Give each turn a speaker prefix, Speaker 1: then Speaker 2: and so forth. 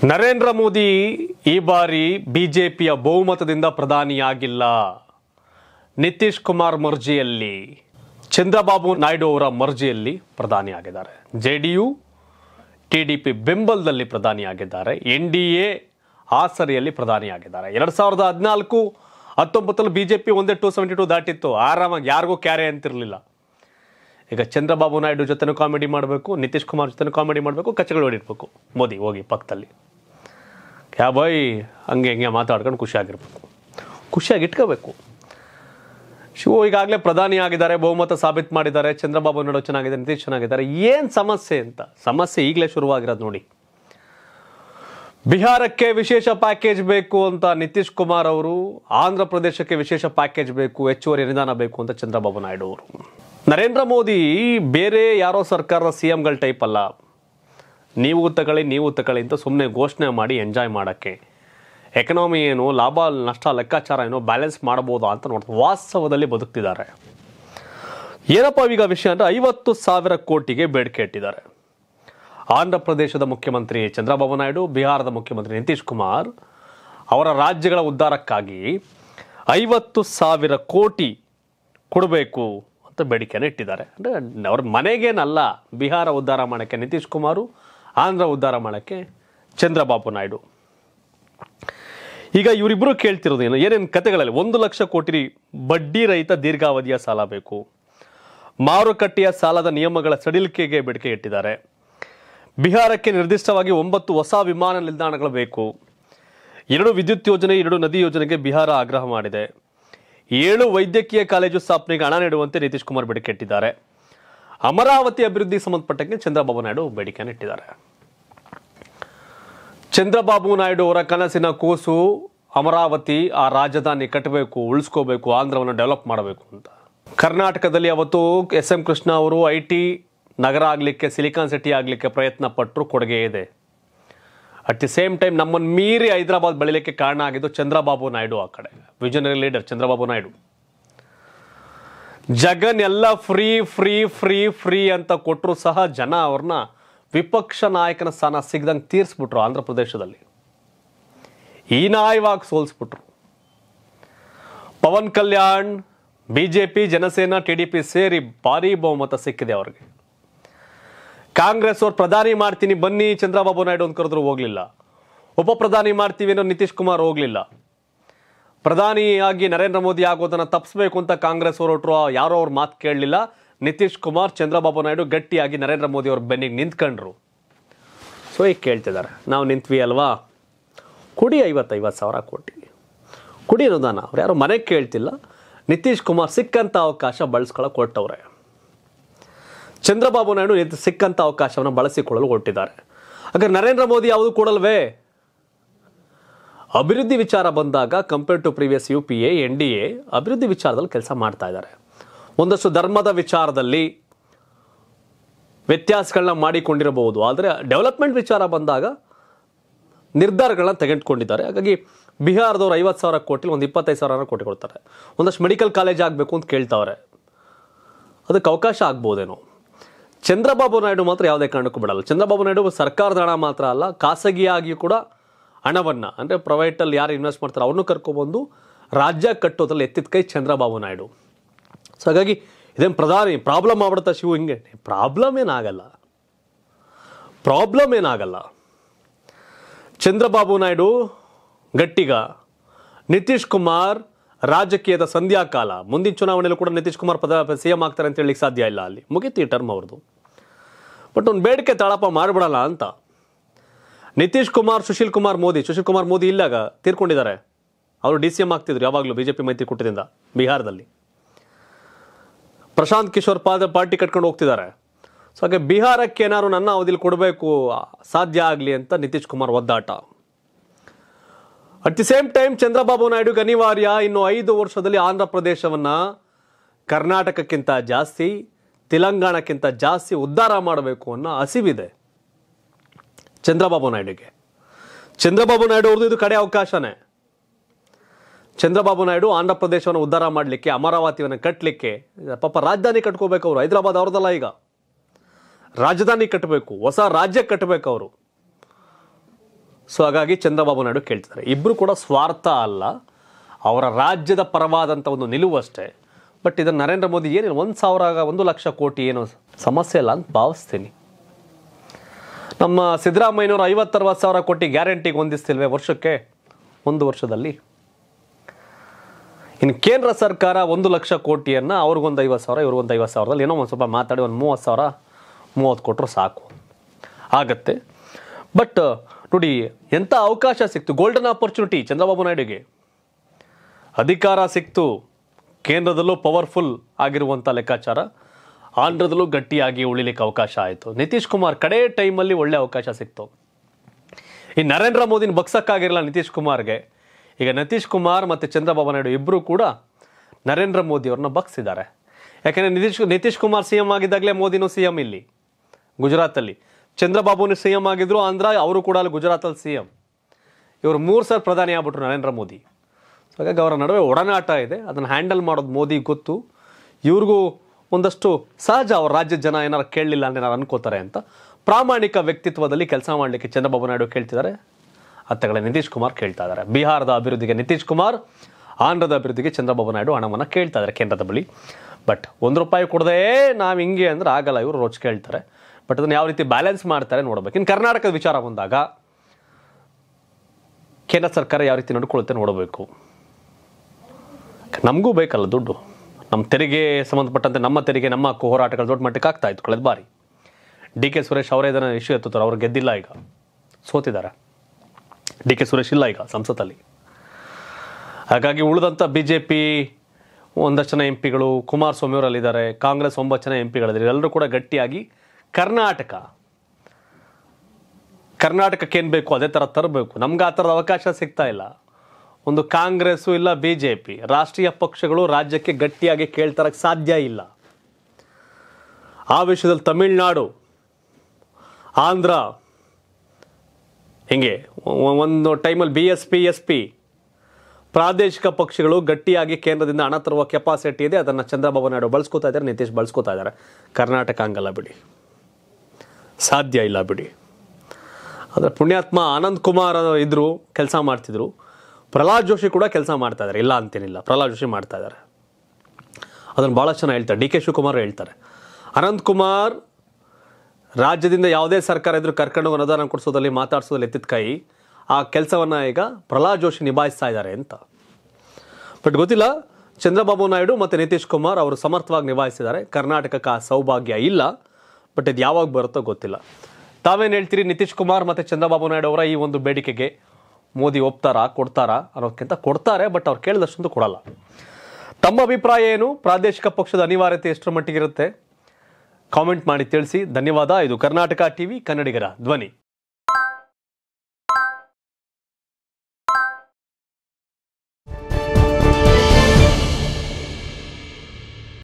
Speaker 1: ನರೇಂದ್ರ ಮೋದಿ ಈ ಬಾರಿ ಬಿಜೆಪಿಯ ಬಹುಮತದಿಂದ ಪ್ರಧಾನಿಯಾಗಿಲ್ಲ. ನಿತೀಶ್ ಕುಮಾರ್ ಮರ್ಜಿಯಲ್ಲಿ, ಚಂದ್ರಬಾಬು ನಾಯ್ಡು ಅವರ ಮರ್ಜಿಯಲ್ಲಿ ಪ್ರಧಾನಿಯಾಗಿದ್ದಾರೆ. ಜೆಡಿಯು ಟಿಡಿಪಿ ಬೆಂಬಲದಲ್ಲಿ ಪ್ರಧಾನಿಯಾಗಿದ್ದಾರೆ. ಎನ್ಡಿಎ ಆಸರಿಯಲ್ಲಿ ಪ್ರಧಾನಿಯಾಗಿದ್ದಾರೆ. 2014-19 ಬಿಜೆಪಿ ಒಂದೇ 272 ದಾಟಿತ್ತು. ಆರಾಮಾಗಿ ಯಾರಿಗೂ ಕ್ಯಾರೆ ಅಂತಿರಲಿಲ್ಲ. ಈಗ ಚಂದ್ರಬಾಬು ನಾಯ್ಡು ಜೊತೆನೂ ಕಾಮಿಡಿ ಮಾಡಬೇಕು, ನಿತೀಶ್ ಕುಮಾರ್ ಜೊತೆ ಕಾಮಿಡಿ ಮಾಡಬೇಕು, ಕಚ್ಚಗಳು ಹೊಡಿರ್ಬೇಕು. ಮೋದಿ ಹೋಗಿ ಪಕ್ಕದಲ್ಲಿ ಕ್ಯಾ ಬಾಯ್ ಹಂಗೆ ಹಿಂಗೆ ಮಾತಾಡ್ಕೊಂಡು ಖುಷಿಯಾಗಿ ಇಟ್ಕೋಬೇಕು. ಶಿವು ಈಗಾಗಲೇ ಪ್ರಧಾನಿ ಆಗಿದ್ದಾರೆ, ಬಹುಮತ ಸಾಬೀತು ಮಾಡಿದ್ದಾರೆ. ಚಂದ್ರಬಾಬು ನಾಯ್ಡು ಚೆನ್ನಾಗಿದ್ದಾರೆ, ನಿತೀಶ್ ಚೆನ್ನಾಗಿದ್ದಾರೆ. ಏನು ಸಮಸ್ಯೆ ಅಂತ? ಸಮಸ್ಯೆ ಈಗಲೇ ಶುರುವಾಗಿರೋದು ನೋಡಿ. ಬಿಹಾರಕ್ಕೆ ವಿಶೇಷ ಪ್ಯಾಕೇಜ್ ಬೇಕು ಅಂತ ನಿತೀಶ್ ಕುಮಾರ್ ಅವರು, ಆಂಧ್ರ ಪ್ರದೇಶಕ್ಕೆ ವಿಶೇಷ ಪ್ಯಾಕೇಜ್ ಬೇಕು, ಹೆಚ್ಚುವರಿ ಅನುದಾನ ಬೇಕು ಅಂತ ಚಂದ್ರಬಾಬು ನಾಯ್ಡು ಅವರು. ನರೇಂದ್ರ ಮೋದಿ ಬೇರೆ ಯಾರೋ ಸರ್ಕಾರದ CMಗಳ ಟೈಪ್ ಅಲ್ಲ. ನೀವು ತಗೊಳ್ಳಿ ಅಂತ ಸುಮ್ಮನೆ ಘೋಷಣೆ ಮಾಡಿ ಎಂಜಾಯ್ ಮಾಡೋಕ್ಕೆ, ಎಕನಾಮಿ ಏನು, ಲಾಭ ನಷ್ಟ ಲೆಕ್ಕಾಚಾರ ಏನೋ ಬ್ಯಾಲೆನ್ಸ್ ಮಾಡ್ಬೋದಾ ಅಂತ ನೋಡ್ತಾರೆ. ವಾಸ್ತವದಲ್ಲಿ ಬದುಕ್ತಿದ್ದಾರೆ. ಏನಪ್ಪ ಈಗ ವಿಷಯ ಅಂದರೆ 50,000 ಕೋಟಿಗೆ ಬೇಡಿಕೆ ಇಟ್ಟಿದ್ದಾರೆ. ಆಂಧ್ರ ಪ್ರದೇಶದ ಮುಖ್ಯಮಂತ್ರಿ ಚಂದ್ರಬಾಬು ನಾಯ್ಡು, ಬಿಹಾರದ ಮುಖ್ಯಮಂತ್ರಿ ನಿತೀಶ್ ಕುಮಾರ್ ಅವರ ರಾಜ್ಯಗಳ ಉದ್ಧಾರಕ್ಕಾಗಿ 50,000 ಕೋಟಿ ಕೊಡಬೇಕು ಅಂತ ಬೇಡಿಕೆಯನ್ನು ಇಟ್ಟಿದ್ದಾರೆ. ಅಂದರೆ ಅವ್ರ ಮನೆಗೇನಲ್ಲ, ಬಿಹಾರ ಉದ್ಧಾರ ಮಾಡೋಕ್ಕೆ ನಿತೀಶ್ ಕುಮಾರು, ಆಂಧ್ರ ಉದ್ಧಾರ ಮಾಡೋಕ್ಕೆ ಚಂದ್ರಬಾಬು ನಾಯ್ಡು. ಈಗ ಇವರಿಬ್ಬರು ಕೇಳ್ತಿರೋದು ಏನೇನು ಕತೆಗಳಲ್ಲಿ 1 ಲಕ್ಷ ಕೋಟಿ ಬಡ್ಡಿ ರಹಿತ ದೀರ್ಘಾವಧಿಯ ಸಾಲ ಬೇಕು. ಮಾರುಕಟ್ಟೆಯ ಸಾಲದ ನಿಯಮಗಳ ಸಡಿಲಿಕೆಗೆ ಬೇಡಿಕೆ ಇಟ್ಟಿದ್ದಾರೆ. ಬಿಹಾರಕ್ಕೆ ನಿರ್ದಿಷ್ಟವಾಗಿ 9 ಹೊಸ ವಿಮಾನ ನಿಲ್ದಾಣಗಳು ಬೇಕು. 2 ವಿದ್ಯುತ್ ಯೋಜನೆ, 2 ನದಿ ಯೋಜನೆಗೆ ಬಿಹಾರ ಆಗ್ರಹ ಮಾಡಿದೆ. 7 ವೈದ್ಯಕೀಯ ಕಾಲೇಜು ಸ್ಥಾಪನೆಗೆ ಹಣ ನೀಡುವಂತೆ ನಿತೀಶ್ ಕುಮಾರ್ ಬೇಡಿಕೆ ಇಟ್ಟಿದ್ದಾರೆ. ಅಮರಾವತಿ ಅಭಿವೃದ್ಧಿಗೆ ಸಂಬಂಧಪಟ್ಟಂತೆ ಚಂದ್ರಬಾಬು ನಾಯ್ಡು ಬೇಡಿಕೆಯನ್ನು ಇಟ್ಟಿದ್ದಾರೆ. ಚಂದ್ರಬಾಬು ನಾಯ್ಡು ಅವರ ಕನಸಿನ ಕೂಸು ಅಮರಾವತಿ, ಆ ರಾಜಧಾನಿ ಕಟ್ಟಬೇಕು, ಉಳಿಸ್ಕೋಬೇಕು, ಆಂಧ್ರವನ್ನು ಡೆವಲಪ್ ಮಾಡಬೇಕು ಅಂತ. ಕರ್ನಾಟಕದಲ್ಲಿ ಅವತ್ತು SM ಕೃಷ್ಣ ಅವರು IT ನಗರ ಆಗಲಿಕ್ಕೆ, ಸಿಲಿಕಾನ್ ಸಿಟಿ ಆಗಲಿಕ್ಕೆ ಪ್ರಯತ್ನ ಪಟ್ಟರು, ಕೊಡುಗೆ ಇದೆ. ಅಟ್ ದಿ ಸೇಮ್ ಟೈಮ್ ನಮ್ಮನ್ನು ಮೀರಿ ಹೈದರಾಬಾದ್ ಬೆಳಿಲಿಕ್ಕೆ ಕಾರಣ ಆಗಿದ್ದು ಚಂದ್ರಬಾಬು ನಾಯ್ಡು. ಆ ಕಡೆ ವಿಷನರಿ ಲೀಡರ್ ಚಂದ್ರಬಾಬು ನಾಯ್ಡು. ಜಗನ್ ಎಲ್ಲ ಫ್ರೀ ಫ್ರೀ ಫ್ರೀ ಫ್ರೀ ಅಂತ ಕೊಟ್ಟರು ಸಹ ಜನ ಅವ್ರನ್ನ ವಿಪಕ್ಷ ನಾಯಕನ ಸ್ಥಾನ ಸಿಗದಂಗೆ ತೀರಿಸ್ಬಿಟ್ರು. ಆಂಧ್ರ ಪ್ರದೇಶದಲ್ಲಿ ಹೀನಾಯವಾಗಿ ಸೋಲಿಸ್ಬಿಟ್ರು. ಪವನ್ ಕಲ್ಯಾಣ್, ಬಿಜೆಪಿ, ಜನಸೇನಾ, TDP ಸೇರಿ ಭಾರಿ ಬಹುಮತ ಸಿಕ್ಕಿದೆ ಅವ್ರಿಗೆ. ಕಾಂಗ್ರೆಸ್ ಅವ್ರು ಪ್ರಧಾನಿ ಮಾಡ್ತೀನಿ ಬನ್ನಿ ಚಂದ್ರಬಾಬು ನಾಯ್ಡು ಅಂತ ಕರೆದ್ರು ಹೋಗ್ಲಿಲ್ಲ. ಉಪ ಪ್ರಧಾನಿ ಮಾಡ್ತೀವಿ ಅನ್ನೋ ನಿತೀಶ್ ಕುಮಾರ್ ಹೋಗ್ಲಿಲ್ಲ. ಪ್ರಧಾನಿಯಾಗಿ ನರೇಂದ್ರ ಮೋದಿ ಆಗೋದನ್ನು ತಪ್ಪಿಸ್ಬೇಕು ಅಂತ ಕಾಂಗ್ರೆಸ್ ಹೊರಟರು, ಯಾರೋ ಅವ್ರ ಮಾತು ಕೇಳಲಿಲ್ಲ. ನಿತೀಶ್ ಕುಮಾರ್, ಚಂದ್ರಬಾಬು ನಾಯ್ಡು ಗಟ್ಟಿಯಾಗಿ ನರೇಂದ್ರ ಮೋದಿ ಅವ್ರ ಬೆನ್ನಿಗೆ ನಿಂತ್ಕೊಂಡ್ರು. ಸೊ ಈಗ ಕೇಳ್ತಿದ್ದಾರೆ, ನಾವು ನಿಂತ್ವಿ ಅಲ್ವಾ, ಕೊಡಿ 50,000 ಕೋಟಿ ಕೊಡಿ ಅನುದಾನ. ಅವ್ರು ಯಾರೋ ಮನೆಗೆ ಕೇಳ್ತಿಲ್ಲ. ನಿತೀಶ್ ಕುಮಾರ್ ಸಿಕ್ಕಂಥ ಅವಕಾಶ ಬಳಸ್ಕೊಳ್ಳೋಕೆ ಹೊರಟವ್ರೆ. ಚಂದ್ರಬಾಬು ನಾಯ್ಡು ಸಿಕ್ಕಂಥ ಅವಕಾಶವನ್ನು ಬಳಸಿಕೊಳ್ಳಲು ಹೊರಟಿದ್ದಾರೆ. ಹಾಗಾದ್ರೆ ನರೇಂದ್ರ ಮೋದಿ ಯಾವುದು ಕೊಡಲ್ವೇ? ಅಭಿವೃದ್ಧಿ ವಿಚಾರ ಬಂದಾಗ compare to previous UPA, NDA ಅಭಿವೃದ್ಧಿ ವಿಚಾರದಲ್ಲಿ ಕೆಲಸ ಮಾಡ್ತಾ ಇದ್ದಾರೆ. ಒಂದಷ್ಟು ಧರ್ಮದ ವಿಚಾರದಲ್ಲಿ ವ್ಯತ್ಯಾಸಗಳನ್ನ ಮಾಡಿಕೊಂಡಿರಬಹುದು, ಆದರೆ ಡೆವಲಪ್ಮೆಂಟ್ ವಿಚಾರ ಬಂದಾಗ ನಿರ್ಧಾರಗಳನ್ನ ತೆಗೆದುಕೊಂಡಿದ್ದಾರೆ. ಹಾಗಾಗಿ ಬಿಹಾರದವ್ರು 50,000 ಕೋಟಿ ಒಂದು 25,000 ಕೋಟಿ ಕೊಡ್ತಾರೆ. ಒಂದಷ್ಟು ಮೆಡಿಕಲ್ ಕಾಲೇಜ್ ಆಗಬೇಕು ಅಂತ ಕೇಳ್ತಾವ್ರೆ, ಅದಕ್ಕೆ ಅವಕಾಶ ಆಗ್ಬೋದೇನೋ. ಚಂದ್ರಬಾಬು ನಾಯ್ಡು ಮಾತ್ರ ಯಾವುದೇ ಕಾರಣಕ್ಕೂ ಬಿಡಲ್ಲ. ಚಂದ್ರಬಾಬು ನಾಯ್ಡು ಸರ್ಕಾರದ ಹಣ ಮಾತ್ರ ಅಲ್ಲ, ಖಾಸಗಿಯಾಗಿ ಕೂಡ ಹಣವನ್ನು, ಅಂದರೆ ಪ್ರೈವೇಟಲ್ಲಿ ಯಾರು ಇನ್ವೆಸ್ಟ್ ಮಾಡ್ತಾರೆ ಅವ್ರನ್ನೂ ಕರ್ಕೊಬಂದು ರಾಜ್ಯ ಕಟ್ಟೋದ್ರಲ್ಲಿ ಎತ್ತಿದ ಕೈ ಚಂದ್ರಬಾಬು ನಾಯ್ಡು. ಸೊ ಹಾಗಾಗಿ ಇದೇನು ಪ್ರಧಾನಿ ಪ್ರಾಬ್ಲಮ್ ಆಗ್ಬಿಡುತ್ತಾ ಶಿವು? ಹಿಂಗೆ ಪ್ರಾಬ್ಲಮ್ ಏನಾಗಲ್ಲ. ಚಂದ್ರಬಾಬು ನಾಯ್ಡು ಗಟ್ಟಿಗ, ನಿತೀಶ್ ಕುಮಾರ್ ರಾಜಕೀಯದ ಸಂಧ್ಯಾಕಾಲ. ಮುಂದಿನ ಚುನಾವಣೆಯಲ್ಲೂ ಕೂಡ ನಿತೀಶ್ ಕುಮಾರ್ CM ಆಗ್ತಾರೆ ಅಂತ ಹೇಳಲಿಕ್ಕೆ ಸಾಧ್ಯ ಇಲ್ಲ. ಅಲ್ಲಿ ಮುಗಿತು ಈ ಟರ್ಮ್ ಅವ್ರದ್ದು. ಬಟ್ ಒಂದು ಬೇಡಿಕೆ ತಾಳಪ್ಪ ಮಾಡಿಬಿಡಲ್ಲ ಅಂತ. ನಿತೀಶ್ ಕುಮಾರ್, ಸುಶೀಲ್ ಕುಮಾರ್ ಮೋದಿ ಇಲ್ಲಾಗ ತೀರ್ಕೊಂಡಿದ್ದಾರೆ. ಅವರು DCM ಆಗ್ತಿದ್ರು ಯಾವಾಗಲೂ BJP ಮೈತ್ರಿಕೂಟದಿಂದ ಬಿಹಾರದಲ್ಲಿ. ಪ್ರಶಾಂತ್ ಕಿಶೋರ್ ಪಾರ್ಟಿ ಕಟ್ಕೊಂಡು ಹೋಗ್ತಿದ್ದಾರೆ. ಸೊ ಹಾಗೆ ಬಿಹಾರಕ್ಕೆ ಏನಾದ್ರು ನನ್ನ ಅವಧಿಯಲ್ಲಿ ಕೊಡಬೇಕು ಸಾಧ್ಯ ಆಗಲಿ ಅಂತ ನಿತೀಶ್ ಕುಮಾರ್ ಒದ್ದಾಟ. At the same time Chandrababu ನಾಯ್ಡುಗೆ ಅನಿವಾರ್ಯ ಇನ್ನು 5 ವರ್ಷದಲ್ಲಿ ಆಂಧ್ರ ಪ್ರದೇಶವನ್ನು ಕರ್ನಾಟಕಕ್ಕಿಂತ ಜಾಸ್ತಿ, ತೆಲಂಗಾಣಕ್ಕಿಂತ ಜಾಸ್ತಿ ಉದ್ಧಾರ ಮಾಡಬೇಕು ಅನ್ನೋ ಹಸಿವಿದೆ ಚಂದ್ರಬಾಬು ನಾಯ್ಡುಗೆ. ಚಂದ್ರಬಾಬು ನಾಯ್ಡು ಅವ್ರದ್ದು ಇದು ಕಡೆ ಅವಕಾಶನೇ. ಚಂದ್ರಬಾಬು ನಾಯ್ಡು ಆಂಧ್ರ ಪ್ರದೇಶವನ್ನು ಉದ್ಧಾರ ಮಾಡಲಿಕ್ಕೆ, ಅಮರಾವತಿಯನ್ನು ಕಟ್ಟಲಿಕ್ಕೆ, ಪಾಪ ರಾಜಧಾನಿ ಕಟ್ಕೋಬೇಕು ಅವರು. ಹೈದರಾಬಾದ್ ಅವ್ರದಲ್ಲ, ಈಗ ರಾಜಧಾನಿ ಕಟ್ಟಬೇಕು, ಹೊಸ ರಾಜ್ಯ ಕಟ್ಟಬೇಕು ಅವರು. ಸೊ ಹಾಗಾಗಿ ಚಂದ್ರಬಾಬು ನಾಯ್ಡು ಕೇಳ್ತಿದ್ದಾರೆ. ಇಬ್ಬರು ಕೂಡ ಸ್ವಾರ್ಥ ಅಲ್ಲ, ಅವರ ರಾಜ್ಯದ ಪರವಾದಂಥ ಒಂದು ನಿಲುವು ಅಷ್ಟೇ. ಬಟ್ ಇದನ್ನು ನರೇಂದ್ರ ಮೋದಿ ಏನಿಲ್ಲ 1 ಲಕ್ಷ ಕೋಟಿ ಏನೋ ಸಮಸ್ಯೆ ಇಲ್ಲ ಅಂತ ಭಾವಿಸ್ತೀನಿ. ನಮ್ಮ ಸಿದ್ದರಾಮಯ್ಯನವರು 50-60 ಸಾವಿರ ಕೋಟಿ ಗ್ಯಾರಂಟಿಗೆ ಹೊಂದಿಸ್ತಿಲ್ವೇ ವರ್ಷಕ್ಕೆ, 1 ವರ್ಷದಲ್ಲಿ? ಇನ್ನು ಕೇಂದ್ರ ಸರ್ಕಾರ 1 ಲಕ್ಷ ಕೋಟಿಯನ್ನು ಅವ್ರಿಗೊಂದು 50 ಸಾವಿರ ಇವ್ರಿಗೊಂದು 50 ಸಾವಿರದಲ್ಲಿ ಏನೋ ಒಂದು ಸ್ವಲ್ಪ ಮಾತಾಡಿ ಒಂದು 30 ಸಾವಿರ 30 ಕೊಟ್ಟರು ಸಾಕು ಆಗತ್ತೆ. ಬಟ್ ನೋಡಿ ಎಂಥ ಅವಕಾಶ ಸಿಕ್ತು, ಗೋಲ್ಡನ್ ಆಪರ್ಚುನಿಟಿ ಚಂದ್ರಬಾಬು ನಾಯ್ಡುಗೆ. ಅಧಿಕಾರ ಸಿಕ್ತು, ಕೇಂದ್ರದಲ್ಲೂ ಪವರ್ಫುಲ್ ಆಗಿರುವಂಥ ಲೆಕ್ಕಾಚಾರ, ಆಂಧ್ರದಲ್ಲೂ ಗಟ್ಟಿಯಾಗಿ ಉಳಿಲಿಕ್ಕೆ ಅವಕಾಶ ಆಯಿತು. ನಿತೀಶ್ ಕುಮಾರ್ ಕಡೆ ಟೈಮಲ್ಲಿ ಒಳ್ಳೆ ಅವಕಾಶ ಸಿಕ್ತು. ಈ ನರೇಂದ್ರ ಮೋದಿನ ಬಗ್ಸಕ್ಕಾಗಿರಲ್ಲ ನಿತೀಶ್ ಕುಮಾರ್ಗೆ. ಈಗ ನಿತೀಶ್ ಕುಮಾರ್ ಮತ್ತು ಚಂದ್ರಬಾಬು ನಾಯ್ಡು ಇಬ್ಬರು ಕೂಡ ನರೇಂದ್ರ ಮೋದಿ ಅವ್ರನ್ನ ಬಗ್ಸಿದ್ದಾರೆ. ಯಾಕೆಂದರೆ ನಿತೀಶ್ ಕುಮಾರ್ ಸಿ ಎಂ ಆಗಿದ್ದಾಗಲೇ ಮೋದಿನೂ ಸಿ ಎಂ ಇಲ್ಲಿ ಗುಜರಾತಲ್ಲಿ, ಚಂದ್ರಬಾಬುನು ಸಿ ಎಂ ಆಗಿದ್ರು, ಆಂಧ್ರ ಅವರು ಕೂಡ ಅಲ್ಲಿ ಗುಜರಾತಲ್ಲಿ ಸಿ ಎಂ. ಇವರು 3 ಸಲ ಪ್ರಧಾನಿ ಆಗ್ಬಿಟ್ರು ನರೇಂದ್ರ ಮೋದಿ. ಹಾಗಾಗಿ ಅವರ ನಡುವೆ ಒಡನಾಟ ಇದೆ, ಅದನ್ನು ಹ್ಯಾಂಡಲ್ ಮಾಡೋದು ಮೋದಿ ಗೊತ್ತು. ಇವ್ರಿಗೂ ಒಂದಷ್ಟು ಸಹಜ, ಅವ್ರ ರಾಜ್ಯದ ಜನ ಏನಾರು ಕೇಳಲಿಲ್ಲ ಅಂದರೆ ಏನಾರು ಅನ್ಕೋತಾರೆ ಅಂತ ಪ್ರಾಮಾಣಿಕ ವ್ಯಕ್ತಿತ್ವದಲ್ಲಿ ಕೆಲಸ ಮಾಡಲಿಕ್ಕೆ ಚಂದ್ರಬಾಬು ನಾಯ್ಡು ಕೇಳ್ತಿದ್ದಾರೆ. ಅತ್ತಗಳ ನಿತೀಶ್ ಕುಮಾರ್ ಕೇಳ್ತಾ ಇದ್ದಾರೆ. ಬಿಹಾರದ ಅಭಿವೃದ್ಧಿಗೆ ನಿತೀಶ್ ಕುಮಾರ್, ಆಂಧ್ರದ ಅಭಿವೃದ್ಧಿಗೆ ಚಂದ್ರಬಾಬು ನಾಯ್ಡು ಹಣವನ್ನು ಕೇಳ್ತಾ ಇದ್ದಾರೆ ಕೇಂದ್ರದ ಬಳಿ. ಬಟ್ 1 ರೂಪಾಯಿ ಕೊಡದೆ ನಾವು ಹಿಂಗೆ ಅಂದ್ರೆ ಆಗಲ್ಲ, ಇವರು ರೋಚ್ ಕೇಳ್ತಾರೆ. ಬಟ್ ಅದನ್ನು ಯಾವ ರೀತಿ ಬ್ಯಾಲೆನ್ಸ್ ಮಾಡ್ತಾರೆ ನೋಡ್ಬೇಕು. ಇನ್ನು ಕರ್ನಾಟಕದ ವಿಚಾರ ಬಂದಾಗ ಕೇಂದ್ರ ಸರ್ಕಾರ ಯಾವ ರೀತಿ ನಡ್ಕೊಳುತ್ತೆ ನೋಡಬೇಕು. ನಮಗೂ ಬೇಕಲ್ಲ ದುಡ್ಡು, ನಮ್ಮ ತೆರಿಗೆ ಸಂಬಂಧಪಟ್ಟಂತೆ ನಮ್ಮ ತೆರಿಗೆ ನಮ್ಮ ಹಕ್ಕು ಹೋರಾಟಗಳು ದೊಡ್ಡ ಮಟ್ಟಕ್ಕೆ ಆಗ್ತಾ ಇತ್ತು ಕಳೆದ ಬಾರಿ. ಡಿ.ಕೆ. ಸುರೇಶ್ ಅವರೇ ಇದನ್ನು ಇಶ್ಯೂ ಎತ್ತುತ್ತಾರೆ. ಅವ್ರು ಗೆದ್ದಿಲ್ಲ, ಈಗ ಸೋತಿದ್ದಾರೆ. ಡಿ.ಕೆ. ಸುರೇಶ್ ಇಲ್ಲ ಈಗ ಸಂಸತ್ತಲ್ಲಿ. ಹಾಗಾಗಿ ಉಳಿದಂಥ BJP ಒಂದಷ್ಟು ಜನ MP ಗಳು, ಕುಮಾರಸ್ವಾಮಿ ಅವರಲ್ಲಿದ್ದಾರೆ, ಕಾಂಗ್ರೆಸ್ 9 ಜನ MP ಗಳಿದ್ದಾರೆ. ಎಲ್ಲರೂ ಕೂಡ ಗಟ್ಟಿಯಾಗಿ ಕರ್ನಾಟಕಕ್ಕೆ ಏನು ಬೇಕು ಅದೇ ಥರ ತರಬೇಕು. ನಮ್ಗೆ ಆ ಥರದ ಅವಕಾಶ ಸಿಗ್ತಾ ಇಲ್ಲ. ಒಂದು ಕಾಂಗ್ರೆಸ್ಸು ಇಲ್ಲ BJP ರಾಷ್ಟ್ರೀಯ ಪಕ್ಷಗಳು ರಾಜ್ಯಕ್ಕೆ ಗಟ್ಟಿಯಾಗಿ ಕೇಳ್ತರಕ್ಕೆ ಸಾಧ್ಯ ಇಲ್ಲ. ಆ ವಿಷಯದಲ್ಲಿ ತಮಿಳುನಾಡು, ಆಂಧ್ರ, ಹಿಂಗೆ ಒಂದು ಟೈಮಲ್ಲಿ BSP SP ಪ್ರಾದೇಶಿಕ ಪಕ್ಷಗಳು ಗಟ್ಟಿಯಾಗಿ ಕೇಂದ್ರದಿಂದ ಹಣ ತರುವ ಕೆಪಾಸಿಟಿ ಇದೆ. ಅದನ್ನು ಚಂದ್ರಬಾಬು ನಾಯ್ಡು ಬಳಸ್ಕೋತಾ ಇದ್ದಾರೆ, ನಿತೀಶ್ ಬಳಸ್ಕೋತಾ ಇದ್ದಾರೆ. ಕರ್ನಾಟಕ ಹಂಗಲ್ಲ ಬಿಡಿ, ಸಾಧ್ಯ ಇಲ್ಲ ಬಿಡಿ. ಆದರೆ ಪುಣ್ಯಾತ್ಮ ಆನಂದ್ ಕುಮಾರ್ ಇದ್ರು, ಕೆಲಸ ಮಾಡ್ತಿದ್ರು. ಪ್ರಹ್ಲಾದ್ ಜೋಶಿ ಕೂಡ ಕೆಲಸ ಮಾಡ್ತಾ ಇದ್ದಾರೆ, ಇಲ್ಲ ಅಂತೇನಿಲ್ಲ, ಪ್ರಹ್ಲಾದ್ ಜೋಶಿ ಮಾಡ್ತಾ ಇದ್ದಾರೆ. ಅದನ್ನು ಭಾಳ ಚೆನ್ನಾಗಿ ಹೇಳ್ತಾರೆ. ಡಿ.ಕೆ. ಶಿವಕುಮಾರ್ ಹೇಳ್ತಾರೆ, ಅನಂತ್ ಕುಮಾರ್ ರಾಜ್ಯದಿಂದ ಯಾವುದೇ ಸರ್ಕಾರ ಇದ್ರೂ ಕರ್ಕೊಂಡು ಅನುದಾನ ಕೊಡಿಸೋದಲ್ಲಿ ಮಾತಾಡ್ಸೋದಲ್ಲಿ ಎತ್ತಿದ ಕೈ, ಆ ಕೆಲಸವನ್ನು ಈಗ ಪ್ರಹ್ಲಾದ್ ಜೋಶಿ ನಿಭಾಯಿಸ್ತಾ ಇದ್ದಾರೆ ಅಂತ. ಬಟ್ ಗೊತ್ತಿಲ್ಲ, ಚಂದ್ರಬಾಬು ನಾಯ್ಡು ಮತ್ತು ನಿತೀಶ್ ಕುಮಾರ್ ಅವರು ಸಮರ್ಥವಾಗಿ ನಿಭಾಯಿಸಿದ್ದಾರೆ. ಕರ್ನಾಟಕಕ್ಕೆ ಆ ಸೌಭಾಗ್ಯ ಇಲ್ಲ. ಬಟ್ ಇದು ಯಾವಾಗ ಬರುತ್ತೋ ಗೊತ್ತಿಲ್ಲ. ತಾವೇನು ಹೇಳ್ತೀರಿ? ನಿತೀಶ್ ಕುಮಾರ್ ಮತ್ತು ಚಂದ್ರಬಾಬು ನಾಯ್ಡು ಅವರ ಈ ಒಂದು ಬೇಡಿಕೆಗೆ ಮೋದಿ ಒಪ್ತಾರಾ, ಕೊಡ್ತಾರಾ ಅನ್ನೋದಕ್ಕಿಂತ ಕೊಡ್ತಾರೆ, ಬಟ್ ಅವ್ರು ಕೇಳಿದಷ್ಟೊಂದು ಕೊಡಲ್ಲ. ತಮ್ಮ ಅಭಿಪ್ರಾಯ ಏನು? ಪ್ರಾದೇಶಿಕ ಪಕ್ಷದ ಅನಿವಾರ್ಯತೆ ಎಷ್ಟರ ಮಟ್ಟಿಗಿರುತ್ತೆ? ಕಾಮೆಂಟ್ ಮಾಡಿ ತಿಳಿಸಿ. ಧನ್ಯವಾದ. ಇದು ಕರ್ನಾಟಕ ಟಿವಿ, ಕನ್ನಡಿಗರ ಧ್ವನಿ.